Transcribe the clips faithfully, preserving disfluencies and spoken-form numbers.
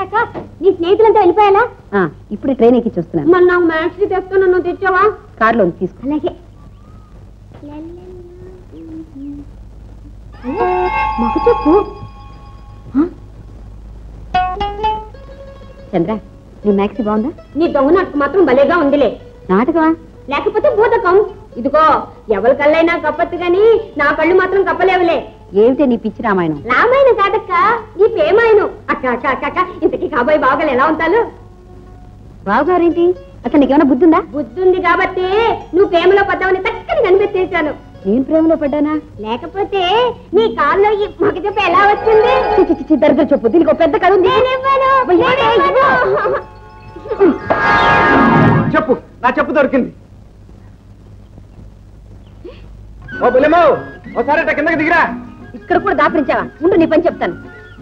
అక్క నీ స్నేహితులంతా వెళ్ళిపోయాలా? ఇప్పుడు ట్రైన్ ఎక్కి చూస్తున్నాను. మరి నాకు మ్యాక్సీ తెస్తాను, నువ్వు తెచ్చావా? కార్లో తీసుకో. అలాగే. మాకు చెప్పు చంద్ర, నీ మ్యాక్సీ బాగుందా? నీ దొంగ నాటకం మాత్రం భలేగా ఉందిలే. నాటకమా? లేకపోతే భూతకం. ఇదిగో ఎవరి కళ్ళైనా కప్పచ్చు గాని నా కళ్ళు మాత్రం కప్పలేవులే. ఏమిటే నీ పిచ్చి రామాయణం? రామాయణం కాదక్క, నీ ప్రేమాయణం. అక్క అక్క అక్క అక్క ఇంతకీ కాబోయే బావగారు ఎలా ఉంటారు? బావగారేంటి? అసలు నీకేమైనా బుద్ధి ఉందా? బుద్ధి ఉంది కాబట్టి నువ్వు ప్రేమలో పడ్డావని చక్కని కనిపెట్టేశాను. నేను ప్రేమలో పడ్డానా? లేకపోతే నీ కాల్లో ఈ మగ చెప్పు ఎలా వచ్చింది? చిచ్చి దరిద్ర చెప్పు, దీనికి ఒక పెద్ద కథ ఉంది. చెప్పు, నా చెప్పు దొరికింది. ఓ బుల్లెమ్మో, ఓసారి కిందకి దిగిరా. ఇక్కడ కూడా దాపరించావా? ఉండు నీ పని చెప్తాను.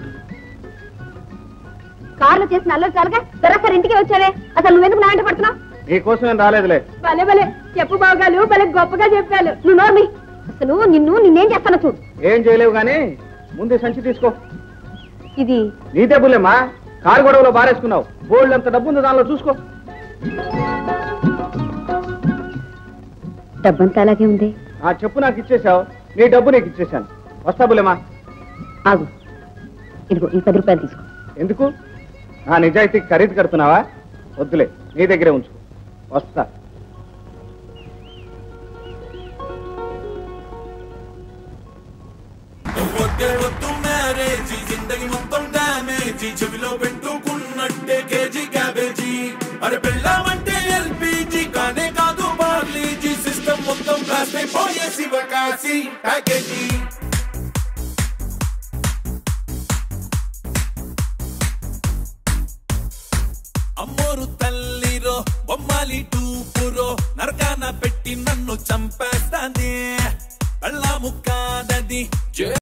కార్లో చేసిన అల్లరి చాలుగా దొరసారి ఇంటికి వచ్చావే, అసలు నువ్వెందుకు నా వెంట పడుతున్నావు? నీకోసం ఏం రాలేదులే. భలే భలే చెప్పు బావగారు, భలే గొప్పగా చెప్పాను. నువ్వు నోర్మి. అసలు నిన్ను నిన్నేం చేస్తాను చూడు. ఏం చేయలేవు గాని ముందు సంచి తీసుకో. ఇది నీదే బుల్లెమ్మా, కారు గొడవలో బారేసుకున్నావు. బోల్డ్ అంత డబ్బు ఉంది, దానిలో చూసుకో. డబ్బంతా అలాగే ఉంది. ఆ చెప్పు నాకు ఇచ్చేసావు, నీ డబ్బు నీకు ఇచ్చేసాను. వస్తా బుల్లెమ్మా. ఆగు, ఇదిగో ఈ పది రూపాయలు తీసుకో. ఎందుకు? నా నిజాయితీకి ఖరీదు కడుతున్నావా? వద్దులే, నీ దగ్గరే ఉంచు. వస్తా. చెవిలో పెట్టుకున్నట్టే కేజీ క్యాబేజీ. అరే పెళ్ళామంటే ఎల్పీజీ కానే కాదు బార్లీజీ. సిస్టమ్ మొత్తం బ్లాస్ట్ అయిపోయే శివకాశి ప్యాకేజీ. అమ్మోరు తల్లిరో బొమ్మాలి టూపురో నరకాన పెట్టి నన్ను చంపేస్తాంది. పెళ్ళాము కాదది